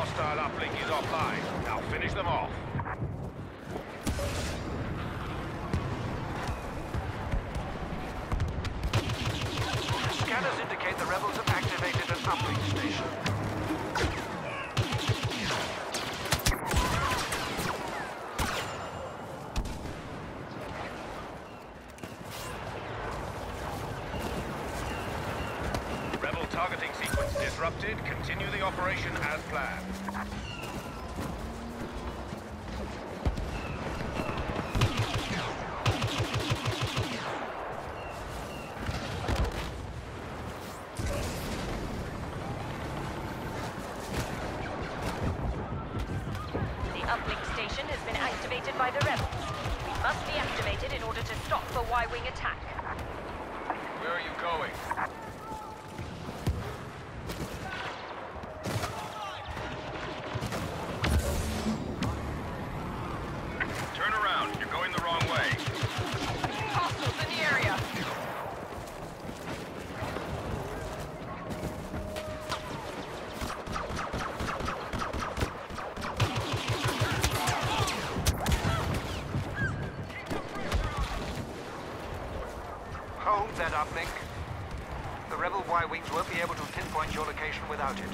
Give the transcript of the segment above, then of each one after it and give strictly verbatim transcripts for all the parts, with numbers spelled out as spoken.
hostile uplink is offline. Now finish them off. Scanners indicate the rebels have activated an uplink station. Rebel targeting sequence disrupted. Continue the operation as planned. By the rebels. It must be activated in order to stop the Y-wing attack. Where are you going? Turn around. You're going the wrong way. Hostiles in the area. Hold that uplink. The rebel Y-wings won't be able to pinpoint your location without it.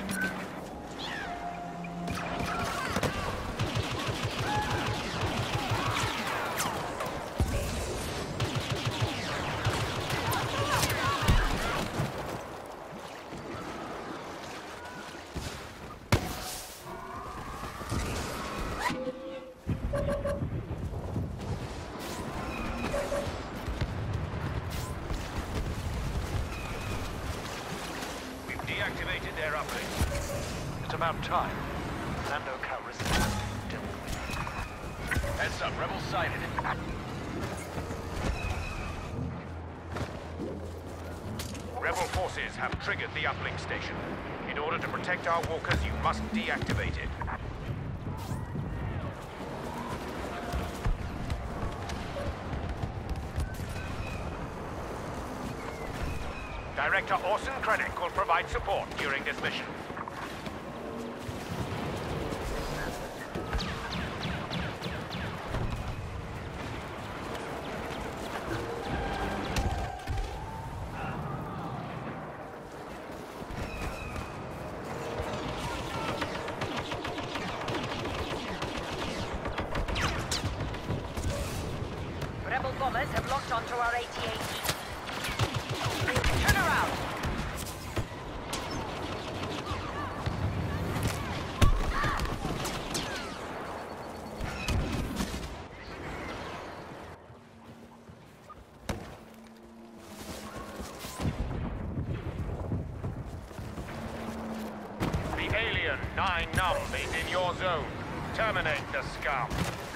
Deactivated their uplink. It's about time. Lando Calrissian. Heads up, rebels sighted. Rebel forces have triggered the uplink station. In order to protect our walkers, you must deactivate it. Director Orson Krennic will provide support during this mission. Rebel bombers have locked onto our A T A T. Turn around! The alien Nine Numb is in your zone. Terminate the scum.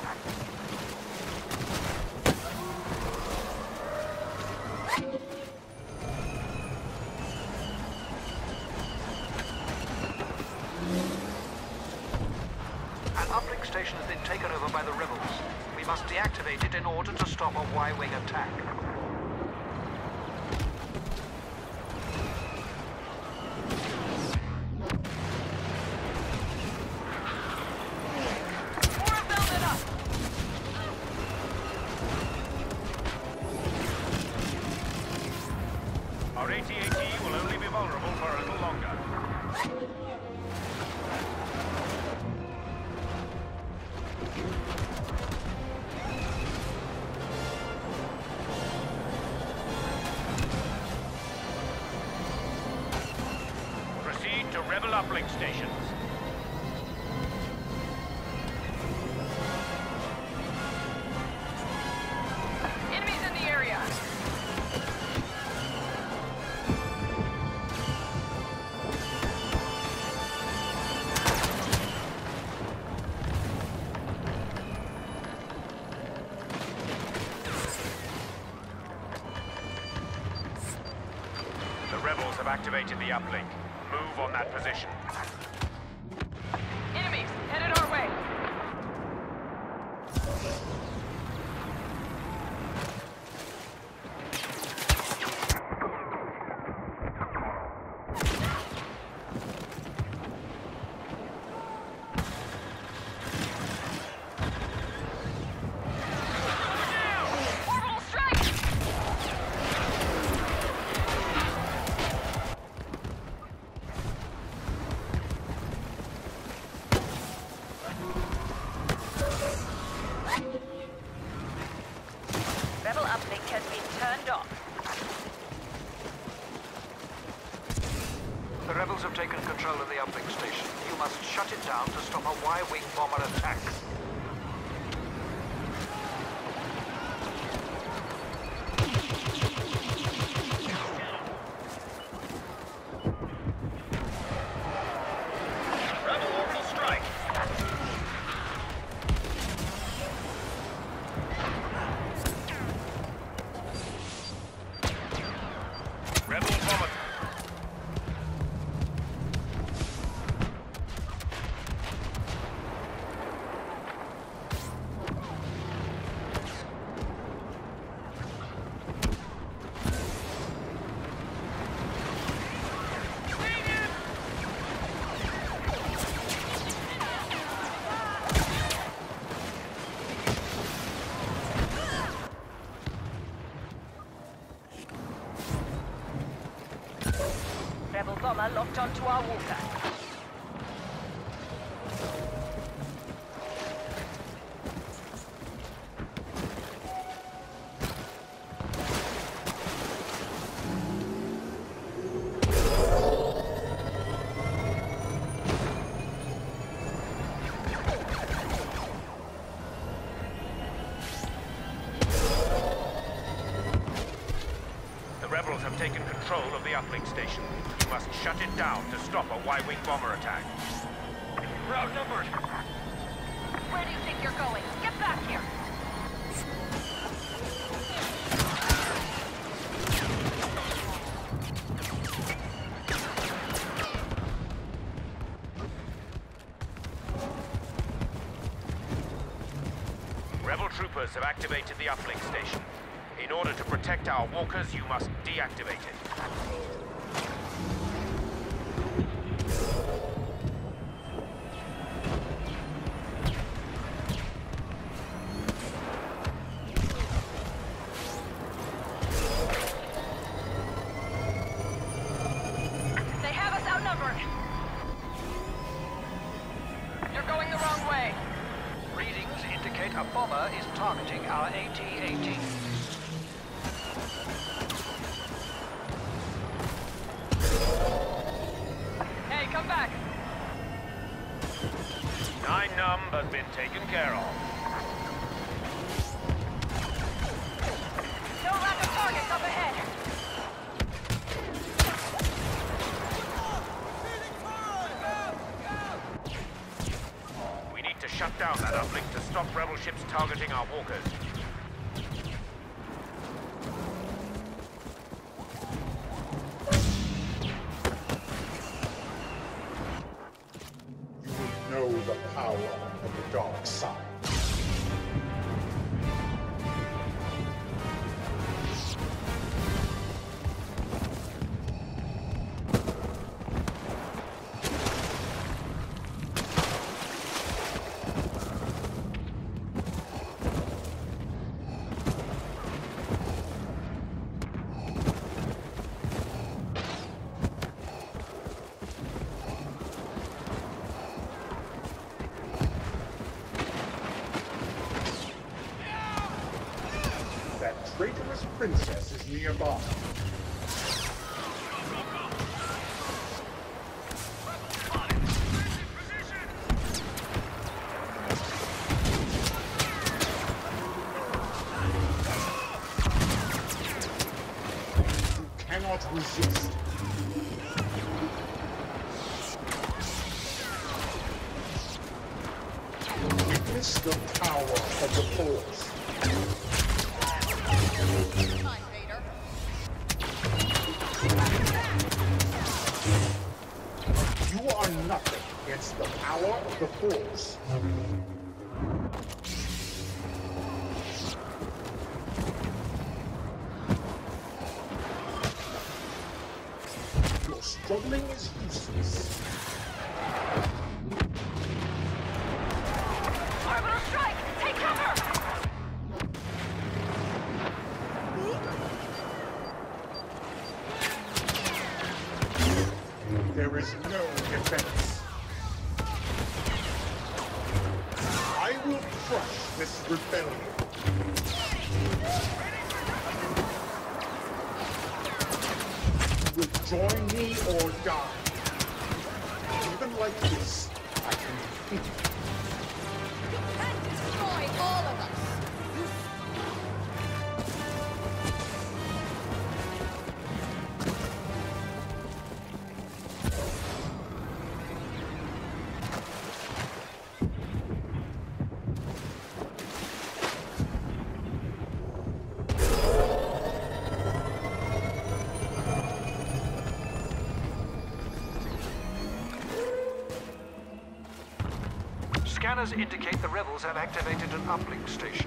An uplink station has been taken over by the rebels. We must deactivate it in order to stop a Y-wing attack. More building up! Our A T A T will only be vulnerable for a little longer. Proceed to rebel uplink stations. Enemies in the area! The rebels have activated the uplink. Move on that position. Enemies headed our way! uplink station. You must shut it down to stop a Y-wing bomber attack. Rebel orbital strike. Rebel bomber. Rebel bomber locked onto our walker. The rebels have taken control of the uplink station. You must shut it down to stop a Y-wing bomber attack. We're outnumbered. Where do you think you're going? Get back here! Rebel troopers have activated the uplink station. In order to protect our walkers, you must deactivate it. They have us outnumbered! You're going the wrong way! Readings indicate a bomber is targeting our A T eighteen. Hey, come back! Nine Numb has been taken care of. No lack of targets up ahead! We need to shut down that uplink to stop rebel ships targeting our walkers. You will know the power of the dark side. That traitorous princess is nearby. You cannot resist. Witness the power of the Force. You are nothing against the power of the Force. Your struggling is useless. Orbital strike! Take cover! There is no defense. I will crush this rebellion. You will join me or die. even like this, I can defeat you. You can't destroy all of us! You Scanners indicate the rebels have activated an uplink station.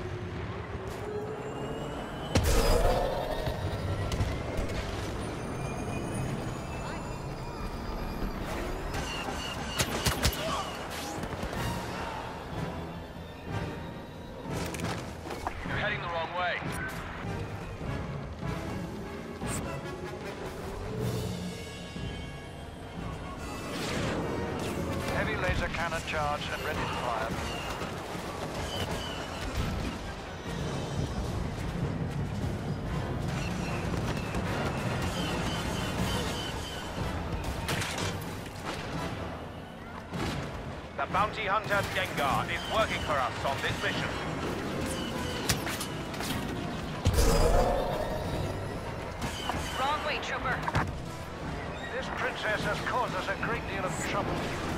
You're heading the wrong way. Heavy laser cannon charged and ready to fire. The bounty hunter Dengar is working for us on this mission. Wrong way, Trooper. This princess has caused us a great deal of trouble.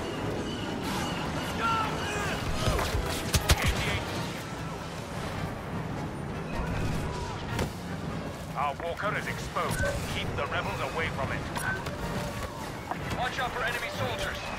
Our walker is exposed. Keep the rebels away from it. Watch out for enemy soldiers.